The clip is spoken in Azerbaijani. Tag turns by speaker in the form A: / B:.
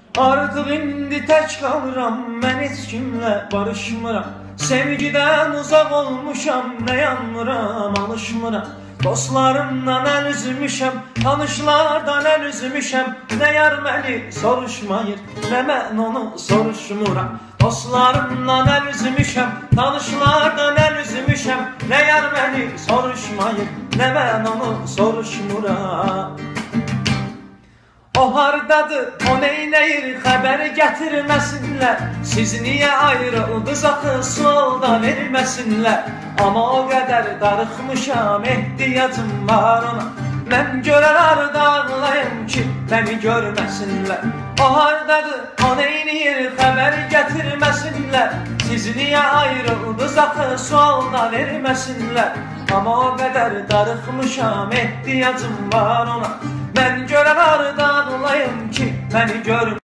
A: Artıq indi tək qalıram, mən heç kimlə barışmıram. Sevgidən uzaq olmuşam, nə yanmıram, alışmıram. Dostlarımdan əl üzmüşəm, tanışlardan əl üzmüşəm. Nə yar məni soruşmayır, nə mən onu soruşmuram. Dostlarımdan əl üzmüşəm, tanışlardan əl üzmüşəm. Nə yar məni soruşmayır, nə mən onu soruşmuram. O hardadır, o neyləyir, xəbər gətirməsinlər. Siz niyə ayrıldınız axı, sual da verməsinlər. Amma o qədər darıxmışam, ehtiyacım var ona. Mən görər dağlayım ki, məni görməsinlər. O hardadır, o neyləyir, xəbər gətirməsinlər. Siz niyə ayrıldınız axı, sual da verməsinlər. Amma o qədər darıxmışam, ehtiyacım var ona. Mən görər dağlayım ki, məni görməsinlər.